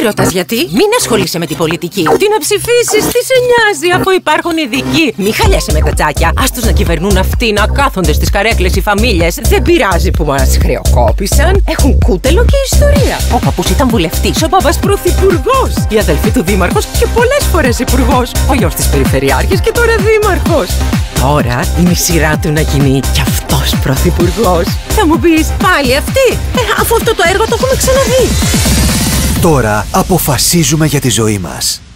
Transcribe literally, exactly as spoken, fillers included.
ρωτάς γιατί. Μην ασχολείσαι με την πολιτική. Τι να ψηφίσεις, τι σε νοιάζει, αφού υπάρχουν ειδικοί. Μη χαλιάσαι με τα τσάκια. Ας τους να κυβερνούν αυτοί, να κάθονται στις καρέκλες οι φαμίλιες. Δεν πειράζει που μας χρεοκόπησαν. Έχουν κούτελο και ιστορία. Ο παππούς ήταν βουλευτής, ο μπαμπάς πρωθυπουργός. Η αδελφή του δήμαρχος και πολλές φορές υπουργός. Ο γιος της περιφερειάρχης και τώρα δήμαρχος. Τώρα είναι η σειρά του να γίνει κι αυτός πρωθυπουργός. Θα μου πεις, πάλι αυτή. Ε, αφού αυτό το έργο το έχουμε ξαναδεί. Τώρα αποφασίζουμε για τη ζωή μας.